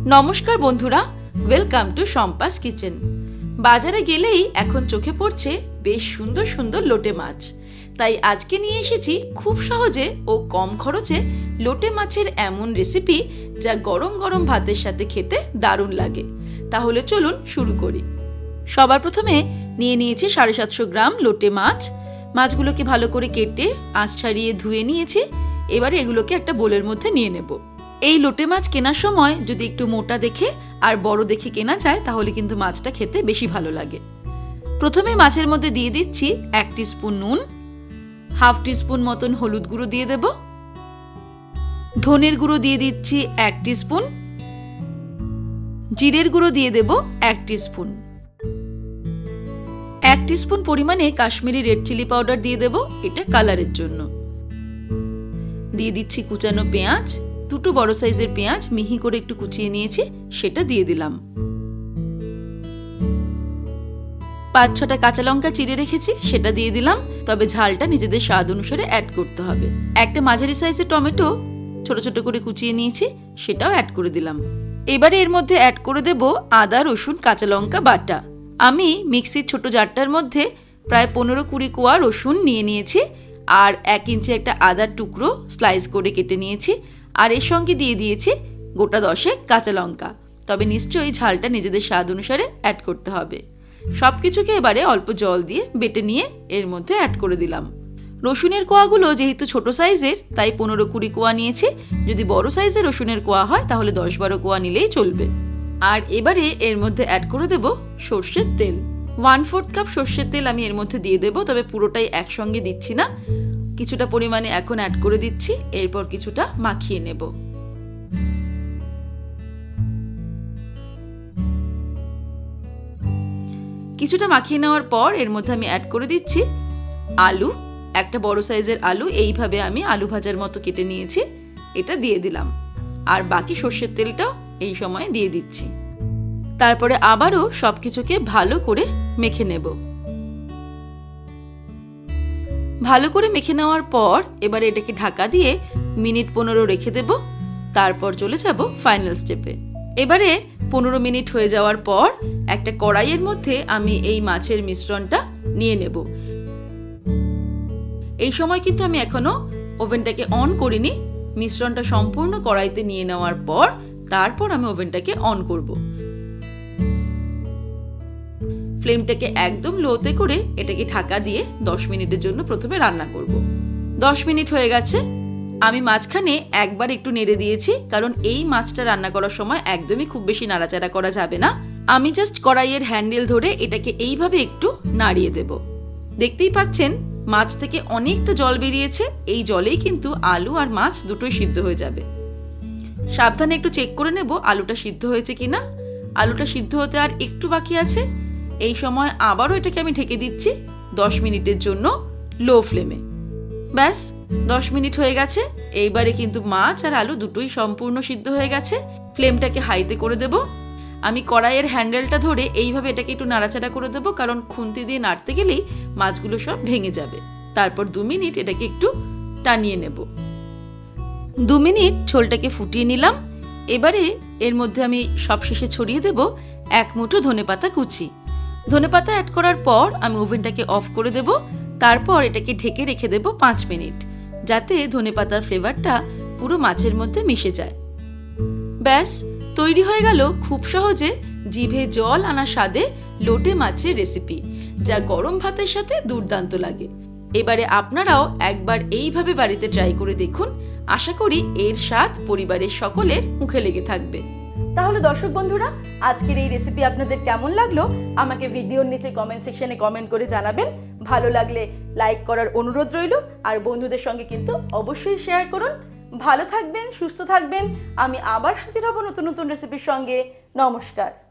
নমস্কার বন্ধুরা, welcome to Shampa's kitchen. বাজারে গেলেই এখন চোখে পড়ছে বেশ সুন্দর সুন্দর লোটে মাছ। তাই আজকে নিয়ে এসেছি খুব সহজে ও কম খরচে লোটে মাছের এমন রেসিপি যা গরম গরম ভাতের সাথে খেতে দারুণ লাগে। তাহলে চলুন শুরু করি। সবার প্রথমে নিয়ে নিয়েছি 750 গ্রাম লোটে মাছ। মাছগুলোকে ভালো করে কেটে আঁশ ছাড়িয়ে ধুয়ে নিয়েছি। এবারে এগুলোকে একটা বোলের মধ্যে নিয়ে নেব। এই লোটে মাছ কেনার সময় যদি একটু মোটা দেখে আর বড় দেখে কেনা যায় তাহলে কিন্তু মাছটা খেতে বেশি ভালো লাগে। প্রথমে মাছের মধ্যে দিয়ে দিচ্ছি 1 টিস্পুন নুন, হাফ টিস্পুন মতন হলুদ গুঁড়ো দিয়ে দেব, ধনের গুঁড়ো দিয়ে দিচ্ছি 1 টিস্পুন, জিরের গুঁড়ো দিয়ে দেব 1 টিস্পুন, 1 টিস্পুন পরিমাণে কাশ্মীরি রেড চিলি পাউডার দিয়ে দেব, এটা কালারের জন্য। দিয়ে দিচ্ছি কুচানো পেঁয়াজ, দুটো বড় সাইজের পেঁয়াজ মিহি করে একটু কুচিয়ে নিয়েছি, সেটা দিয়ে দিলাম। 5-6টা কাঁচা লঙ্কা চিড়ে রেখেছি, সেটা দিয়ে দিলাম। তবে ঝালটা নিজেদের স্বাদ অনুসারে অ্যাড করতে হবে। একটা মাঝারি সাইজের টমেটো ছোট ছোট করে কুচিয়ে নিয়েছি, সেটাও অ্যাড করে দিলাম। এবারে এর মধ্যে অ্যাড করে দেব আদা রসুন কাঁচা লঙ্কা বাটা। আমি মিক্সির ছোট জারটার মধ্যে প্রায় 15-20 কোয়া রসুন নিয়ে নিয়েছি আর 1 ইঞ্চি একটা আদার টুকরো স্লাইস করে কেটে নিয়েছি। আর এর সঙ্গে দিয়ে দিয়েছি গোটা 10 কাঁচা লঙ্কা। তবে নিশ্চয়ই ঝালটা নিজেদের স্বাদ অনুসারে অ্যাড করতে হবে। সব কিছুকে এবারে অল্প জল দিয়ে বেটে নিয়ে এর মধ্যে অ্যাড করে দিলাম। রসুনের কোয়াগুলো যেহেতু ছোট সাইজের তাই 15-20 কোয়া নিয়েছি। যদি বড় সাইজের রসুনের কোয়া হয় তাহলে 10-12 কোয়া নিলেই চলবে। আর এবারে এর মধ্যে অ্যাড করে দেব সর্ষের তেল। 1/4 কাপ সর্ষের তেল আমি এর মধ্যে দিয়ে দেব, তবে পুরোটাই একসঙ্গে দিচ্ছি না, কিছুটা পরিমাণে এখন অ্যাড করে দিচ্ছি। এরপর কিছুটা মাখিয়ে নেব। কিছুটা মাখিয়ে নেওয়ার পর এর মধ্যে আমি অ্যাড করে দিচ্ছি আলু। একটা বড় সাইজের আলু এইভাবে আমি আলু ভাজার মতো কেটে নিয়েছি, এটা দিয়ে দিলাম। আর বাকি সর্ষের তেলটাও এই সময় দিয়ে দিচ্ছি। তারপরে আবারও সবকিছুকে ভালো করে মেখে নেব। ভালো করে মেখে নেওয়ার পর এবারে এটাকে ঢাকা দিয়ে মিনিট 15 রেখে দেব। তারপর চলে যাব ফাইনাল স্টেপে। এবারে 15 মিনিট হয়ে যাওয়ার পর একটা কড়াইয়ের মধ্যে আমি এই মাছের মিশ্রণটা নিয়ে নেব। এই সময় কিন্তু আমি এখনো ওভেনটাকে অন করিনি। মিশ্রণটা সম্পূর্ণ কড়াইতে নিয়ে নেওয়ার পর তারপর আমি ওভেনটাকে অন করব। ফ্লেমটাকে একদম লোতে করে এটাকে ঢাকা দিয়ে 10 মিনিটের জন্য প্রথমে রান্না করব। 10 মিনিট হয়ে গেছে। আমি মাঝখানে একবার একটু নেড়ে দিয়েছি, কারণ এই মাছটা রান্না করার সময় একদমই খুব বেশি নাড়াচাড়া করা যাবে না। আমি জাস্ট কড়াইয়ের হ্যান্ডেল ধরে এটাকে এইভাবে একটু নাড়িয়ে দেব। দেখতেই পাচ্ছেন মাছ থেকে অনেকটা জল বেরিয়েছে। এই জলেই কিন্তু আলু আর মাছ দুটোই সিদ্ধ হয়ে যাবে। সাবধানে একটু চেক করে নেব আলুটা সিদ্ধ হয়েছে কিনা। আলুটা সিদ্ধ হতে আর একটু বাকি আছে। এই সময় আবারও এটাকে আমি ঢেকে দিচ্ছি 10 মিনিটের জন্য লো ফ্লেমে। ব্যাস 10 মিনিট হয়ে গেছে। এইবারে কিন্তু মাছ আর আলু দুটোই সম্পূর্ণ সিদ্ধ হয়ে গেছে। ফ্লেমটাকে হাইতে করে দেব। আমি কড়াইয়ের হ্যান্ডেলটা ধরে এইভাবে এটাকে একটু নাড়াচাড়া করে দেব, কারণ খুন্তি দিয়ে নাড়তে গেলেই মাছগুলো সব ভেঙে যাবে। তারপর 2 মিনিট এটাকে একটু টানিয়ে নেব। 2 মিনিট ঝোলটাকে ফুটিয়ে নিলাম। এবারে এর মধ্যে আমি সবশেষে ছড়িয়ে দেব 1 মুঠো ধনেপাতা কুচি। ধনেপাতা অ্যাড করার পর আমি ওভেনটাকে অফ করে দেব। তারপর এটাকে ঢেকে রেখে দেব 5 মিনিট, যাতে ধনেপাতার ফ্লেভারটা পুরো মাছের মধ্যে মিশে যায়। ব্যাস তৈরি হয়ে গেল খুব সহজে জিভে জল আনা স্বাদে লোটে মাছের রেসিপি, যা গরম ভাতের সাথে দুর্দান্ত লাগে। এবারে আপনারাও একবার এইভাবে বাড়িতে ট্রাই করে দেখুন। আশা করি এর স্বাদ পরিবারের সকলের মুখে লেগে থাকবে। তাহলে দর্শক বন্ধুরা, আজকের এই রেসিপি আপনাদের কেমন লাগলো আমাকে ভিডিওর নিচে কমেন্ট সেকশনে কমেন্ট করে জানাবেন। ভালো লাগলে লাইক করার অনুরোধ রইল। আর বন্ধুদের সঙ্গে কিন্তু অবশ্যই শেয়ার করুন। ভালো থাকবেন, সুস্থ থাকবেন। আমি আবার হাজির হব নতুন নতুন রেসিপির সঙ্গে। নমস্কার।